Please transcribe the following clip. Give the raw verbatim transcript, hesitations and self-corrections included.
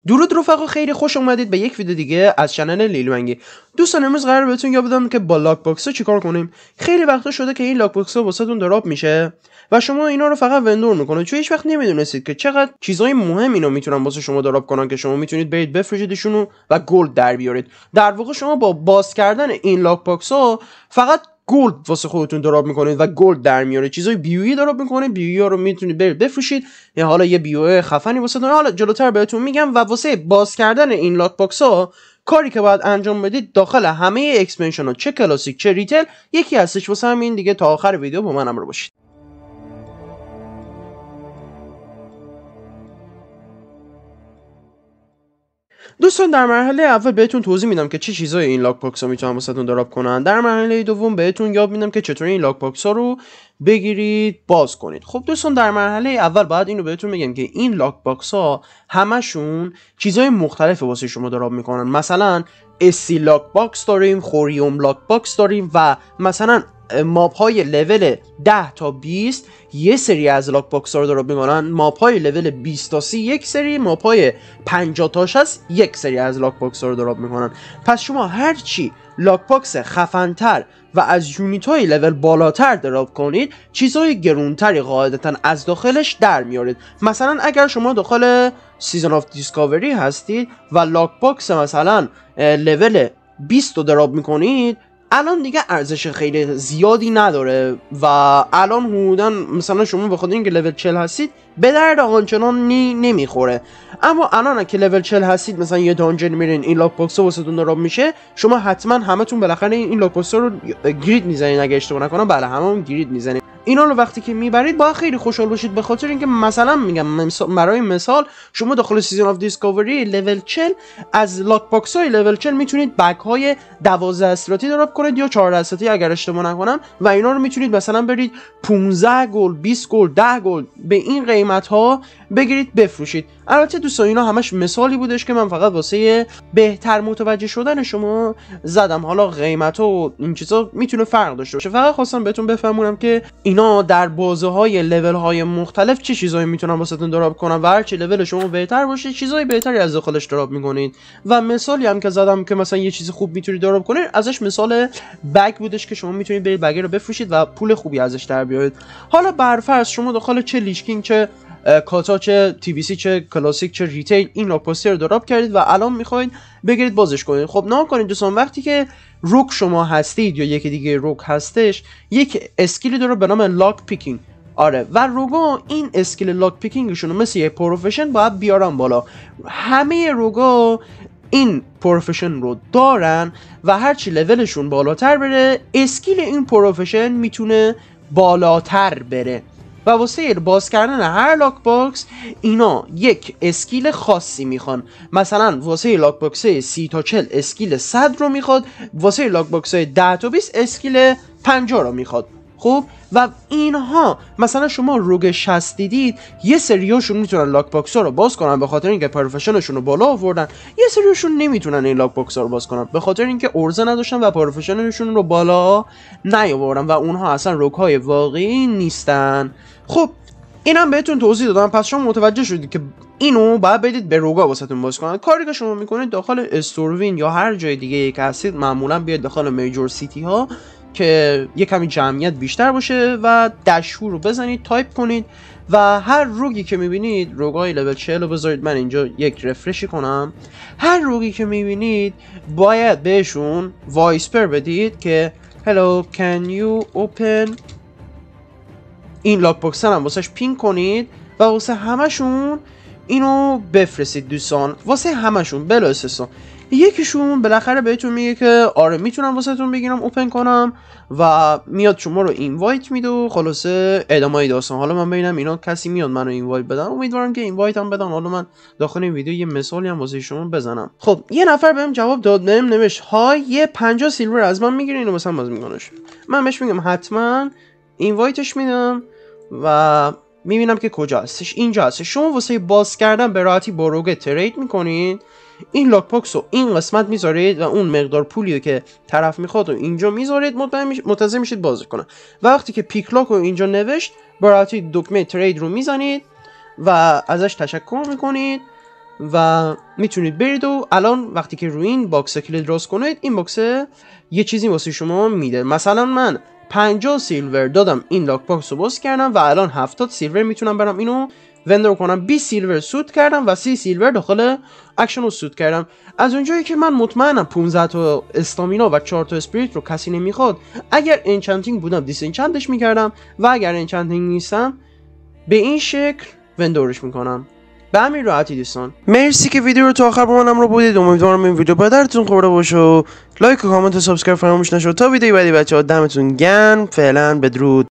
درود رفقا، خیلی خوش اومدید به یک ویدیو دیگه از کانال لیلوانگی. دوستان امروز قرار بهتون یاد بدم که با لاک باکس ها چیکار کنیم. خیلی وقتا شده که این لاک باکس ها واسهتون دراپ میشه و شما اینا رو فقط وندور میکنید، چون هیچ وقت نمیدونستید که چقدر چیزای مهم اینا میتونن واسه شما دراپ کنن که شما میتونید برید بفروشیدشون و گلد در بیارید. در واقع شما با باز کردن این لاک باکس ها فقط گلد واسه خودتون دراپ میکنید و گلد در میاره. چیزای بیویی دراپ میکنید، بیویی ها رو میتونید برید بفروشید یا حالا یه بیوی خفنی واسه داره. حالا جلوتر بهتون میگم. و واسه باز کردن این لاک باکس ها کاری که باید انجام بدید داخل همه اکسپنشن ها، چه کلاسیک چه ریتل، یکی هستش. واسه همین دیگه تا آخر ویدیو با من همراه باشید. دوستان در مرحله اول بهتون توضیح میدم که چه چیزای این لاک باکس ها میتونن واسهتون دراپ کنن. در مرحله دوم بهتون یاد میدم که چطوری این لاک باکس ها رو بگیرید باز کنید. خب دوستان در مرحله اول باید اینو بهتون بگم که این لاک باکس ها همشون چیزای مختلف واسه شما دراپ میکنن. مثلا اسی لاک باکس داریم، خوریوم لاک باکس داریم و مثلا ماپ های لول ده تا بیست یه سری از لاک باکس ها رو دراپ میکنن، ماپ های لول بیست تا سی یک سری، ماپ های پنجاه تا شصت یک سری از لاک باکس ها رو دراپ میکنن. پس شما هرچی لاک باکس خفن‌تر و از یونیت های لول بالاتر دراپ کنید، چیزهای گرونتری قاعدتا از داخلش در میارید. مثلا اگر شما داخل سیزن آف دیسکاوری هستید و لاک باکس مثلا لول بیست رو دراپ میکنید، الان دیگه ارزش خیلی زیادی نداره و الان حدوداً مثلا شما بخاطر اینکه لول چهل هستید به درد آنچنانی نمیخوره. اما الان که لول چهل هستید، مثلا یه دانجن میرین این لاک باکس ها واسهتون دراپ میشه، شما حتما همتون بالاخره این لاک باکس ها رو گرید میزنید. اگه اشتباه نکنم بله هممون گرید میزنید. اینا رو وقتی که میبرید باید خیلی خوشحال باشید، به خاطر اینکه مثلا میگم برای مثال شما داخل سیزن آف دیسکاوری لول چهل از لاک باکس های لول چهل میتونید بک های دوازده استراتی دراپ کنید یا چهارده استراتی اگر اشتباه نکنم و اینا رو میتونید مثلا برید پانزده گلد، بیست گلد، ده گلد به این قیمت ها بگیرید بفروشید. البته دوستان اینا همش مثالی بودش که من فقط واسه بهتر متوجه شدن شما زدم. حالا قیمت و این چیزا میتونه فرق داشته باشه. فقط خواستم بهتون بفهمونم که اینا در بازه های لول های مختلف چه چیزایی میتونن واسهتون دراپ کنن و هر چه لول شما بهتر باشه چیزای بهتری از داخلش دراپ میکنید. و مثالی هم که زدم که مثلا یه چیز خوب میتونید دراپ کنید، ازش مثال بگ بودش که شما میتونید برید بگ رو بفروشید و پول خوبی ازش در بیارید. حالا برفرض شما داخل چه لیشکینگ، چه کاتا، چه تی وی سی، چه کلاسیک، چه ریتیل این لاک باکس رو دراپ کردید و الان میخواید بگیرید بازش کنید. خب نه کنید دوستان، وقتی که روک شما هستید یا یکی دیگه روک هستش، یک اسکیلی داره به نام لاک پیکینگ. آره و روگا این اسکیل لاک پیکینگشون مثل یه پروفشن باید بیارن بالا. همه روگا این پروفشن رو دارن و هرچی لولشون بالاتر بره اسکیل این پروفشن میتونه بالاتر بره. و واسه باز کردن هر لاک باکس اینا یک اسکیل خاصی میخوان. مثلا واسه لاک باکس سی تا چهل اسکیل صد رو میخواد، واسه لاک باکس ده تا بیست اسکیل پنجاه رو میخواد. خب و اینها مثلا شما روگ شصت دیدید، یه سریاشون میتونن لاک باکس ها رو باز کنن به خاطر اینکه پروفشنشون رو بالا آوردن، یه سریاشون نمیتونن این لاک باکس ها رو باز کنن به خاطر اینکه ارزه نداشتن و پروفشنشون رو بالا نیاوردن و اونها اصلا روگ های واقعی نیستن. خب اینم بهتون توضیح دادم. پس شما متوجه شدید که اینو باید بدید به روگا واسهتون باز کنن. کاری که شما میکنید داخل استوروین یا هر جای دیگه که هستید معمولا بیاید داخل میجور سیتی ها که یه کمی جمعیت بیشتر باشه و دشور رو بزنید، تایپ کنید و هر روگی که میبینید، روگای لول چهل رو بذارید. من اینجا یک رفرشی کنم. هر روگی که میبینید باید بهشون وایسپر بدید که hello can you open. این لاک باکس هم واسهش پین کنید و واسه همشون اینو بفرستید دوستان، واسه همشون بلا استثنا. یکیشون بالاخره بهتون میگه که آره میتونم واسهتون بگیرم اوپن کنم و میاد شما رو اینوایت میده و خلاصه ادامه داستان. حالا من ببینم اینا کسی میاد منو اینوایت بدن، امیدوارم که اینوایت هم بدن. حالا من داخل این ویدیو یه مثالی هم واسه شما بزنم. خب یه نفر بهم جواب داد، بهم نوشت های یه پنجاه سیلور از من میگیره اینو مثلا باز میکنش. من بهش میگم حتما اینوایتش میدم و میبینم که کجا هستش. اینجا هستش. شما واسه باز کردن به راحتی با روگ ترید میکنید، این لاک باکس رو این قسمت میذارید و اون مقدار پولی که طرف میخواد رو اینجا میذارید، منتظر میشید بازی کنه. و وقتی که پیک لاک رو اینجا نوشت، با راحتی دکمه ترید رو میزنید و ازش تشکر میکنید و میتونید برید و الان وقتی که روی این باکس کلید درست کنید این باکس یه چیزی واسه شما میده. مثلا من پنجاه سیلور دادم این لاک باکس رو باز کردم و الان هفتاد سیلور میتونم برم اینو وندر کنم. بیست سیلور سود کردم و سی سیلور داخل اکشن رو سود کردم. از اونجایی که من مطمئنم پانزده تا استامینا و چهار تا اسپریت رو کسی نمیخواد، اگر انچانتینگ بودم دیس انچانتش میکردم و اگر انچانتینگ نیستم به این شکل وندورش میکنم. به همین راحتی دوستان. مرسی که ویدیو رو تا آخر با منم رو بودید. امیدوارم این ویدیو به درتون خورده باشه و لایک و کامنت و سابسکرایب فراموش نشه. تا ویدیو بعدی بچه‌ها دمتون گرم. فعلا بدرود.